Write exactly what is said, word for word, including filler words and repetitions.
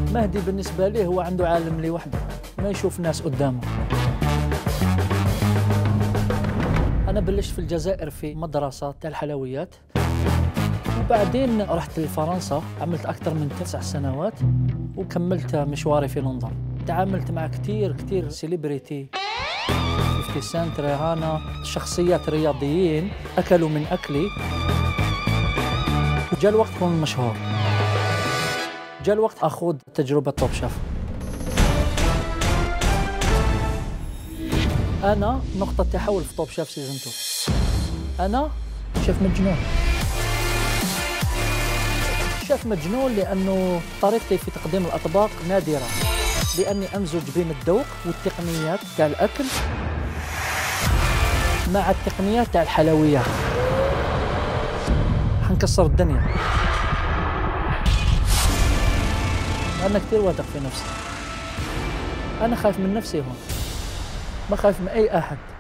مهدي بالنسبة لي هو عنده عالم لوحده، ما يشوف ناس قدامه. أنا بلشت في الجزائر في مدرسة تاع الحلويات، وبعدين رحت لفرنسا، عملت أكثر من تسع سنوات وكملت مشواري في لندن. تعاملت مع كثير كثير سيليبريتي، خمسين سنت، ريهانا، شخصيات رياضيين أكلوا من أكلي. وجاء الوقت كون مشهور، جاء الوقت أخوض تجربة توب شيف. أنا نقطة تحول في توب شيف سيزون اثنين. أنا شيف مجنون، شيف مجنون لأنه طريقتي في تقديم الأطباق نادرة، لأني أمزج بين الذوق والتقنيات تاع الأكل مع التقنيات تاع الحلويات. حنكسر الدنيا. أنا كثير واثق في نفسي. أنا خايف من نفسي هون، ما خايف من أي أحد.